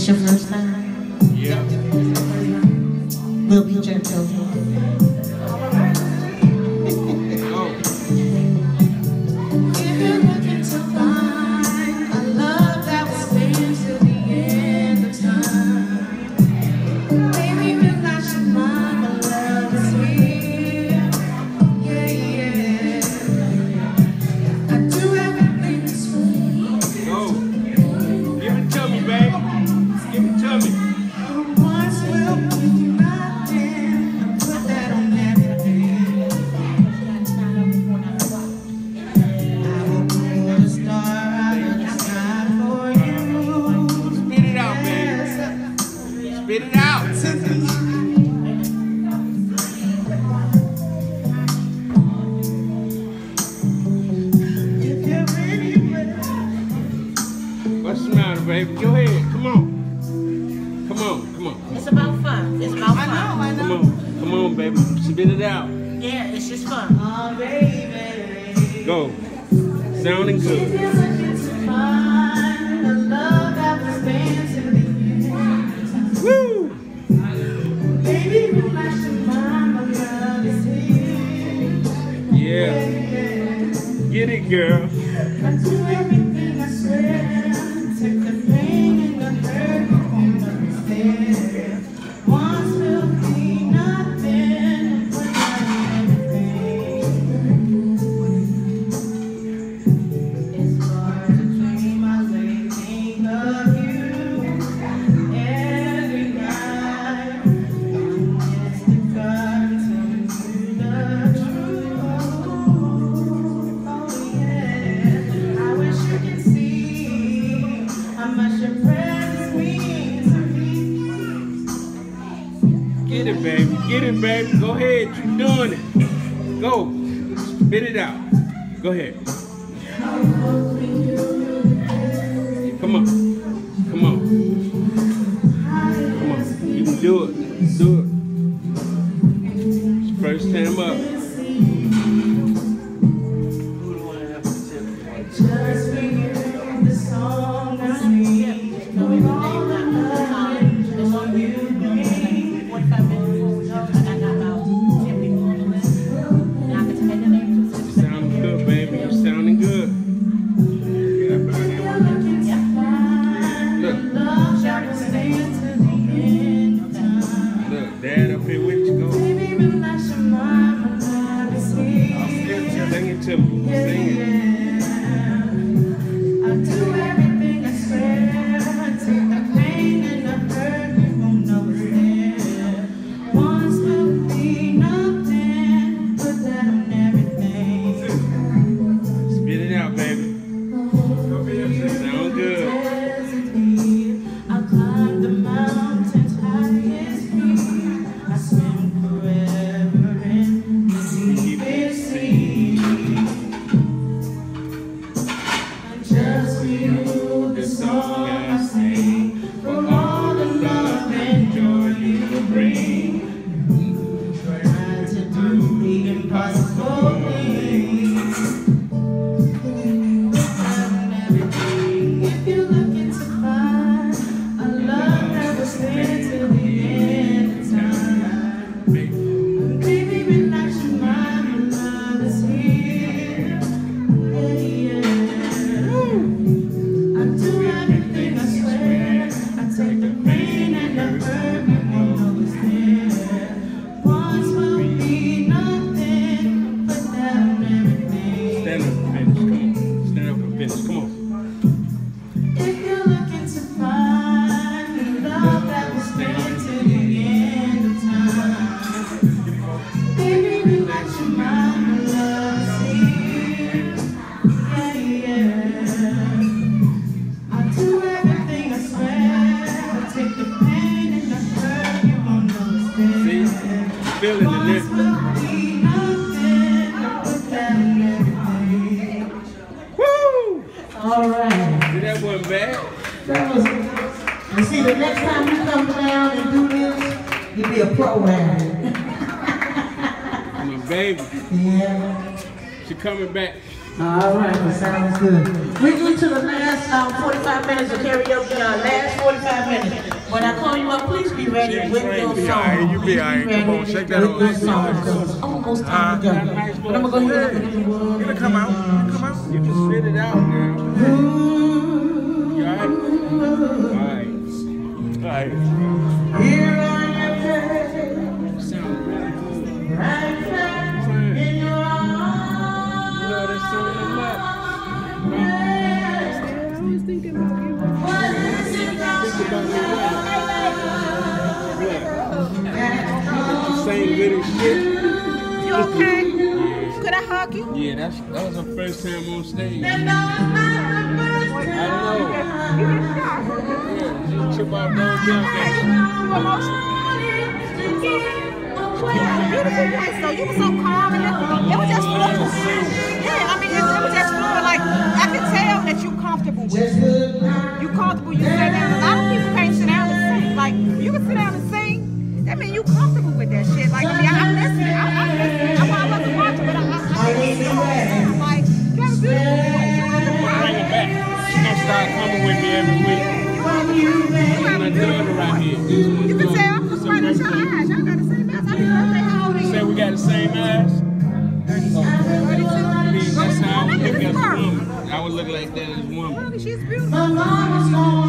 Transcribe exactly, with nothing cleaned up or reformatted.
This your first time? Yeah. We'll be gentle. Spit it out. What's the matter, baby? Go ahead. Come on. Come on. Come on. It's about fun. It's about fun. I know. I know. Come on. Come on, baby. Spit it out. Yeah, it's just fun. Oh, baby. Go. Sounding good. Woo! Yeah. Get it, girl. I do everything I swear. Take the pain and the hurt and understand. Once will be nothing without everything. It's hard to dream. I lay think of you every night. It's the God telling you the truth. Oh yeah, I wish you could see how much your presence means to me. Get it, baby. Get it, baby. Go ahead. You're doing it. Go. Spit it out. Go ahead. Come on. Come on. Come on. You can do it. Do it. It's first time up. Just for you, the song I sing, knowing all the love and all you bring. forty-five minutes before we go, I got about ten people on the list. And I can take the name. You sounding good, baby. You're sounding good. Get up out here. Look. Love shall stand to the end of time. Look, Dad up here with you. Go. Baby, relax your mind, my love is here. Sing it to me. Sing it. I do everything I swear. Take the pain and the hurt, you won't know it's there. Once will be nothing, but that on everything. Spit it out, baby. Sound good. I'll climb the mountains highest peak. I swim forever in the deepest sea. And just for you, the song I sing, for all the love and joy you bring. Try to do the impossible things. If you're looking to find a love that will stand till the end of time, baby, relax your mind, my love is here. Yeah, yeah. I do everything I swear. I take the pain and the hurt, you won't know it's there. Once will be nothing, but that on everything. Stand up and finish. Come on. Stand up and finish. Come on. If you're looking to find a love that will stand till the end of time, baby, relax your mind, my love is here. Yeah, yeah. I do everything I swear. I take the pain and the hurt, you won't know it's there. See? Feeling the Once lift. will be nothing, but that on everything. Woo! All right. See, that wasn't bad. That was, and see, the next time you come down and do this, you'll be a pro at it. My baby. Yeah. She coming back. All right, that sounds good. We get to the last um, forty-five minutes of karaoke, uh, last forty-five minutes. When I call you up, please be ready with your song. You be all right. Come on, shake that on. With your song, because it's almost time to go. But I'm going to go ahead and You gonna come out. You come out. You just spit it out, man. You all right? All right. All right. Here I am, Sound really good. right back in your arms. You know that song a lot. What is it about Think about me what? Same little shit. You okay? Yeah. Could I hug you? Yeah, that's that was the first time on stage. that no, it's not the first I time. know. You get shot. Yeah, just trip out those young You guys. emotional? Beautiful voice though. You were so calm and it, it was just fluid. Yeah, I mean it, it was just fluid. Like I could tell that you comfortable with it. You comfortable. You sit down. A lot of people can't sit down and sing. Like you can sit down and sing. That means you comfortable with that shit. Like I mean, I, I'm listening. I, I'm listening. I, I wasn't watching, but I, I, I listened. I'm like, you have a beautiful voice. You have a Bring it back. She gonna start coming with me every week. You have a beautiful Right voice. here. You can tell I'm just right at your eyes. Y'all got the same eyes. Happy birthday. How old are you? Say we got the same eyes. thirty-two. I mean, that's how I would look Look as at a her. woman. I would look like that as a woman. She's beautiful. My mama's gone.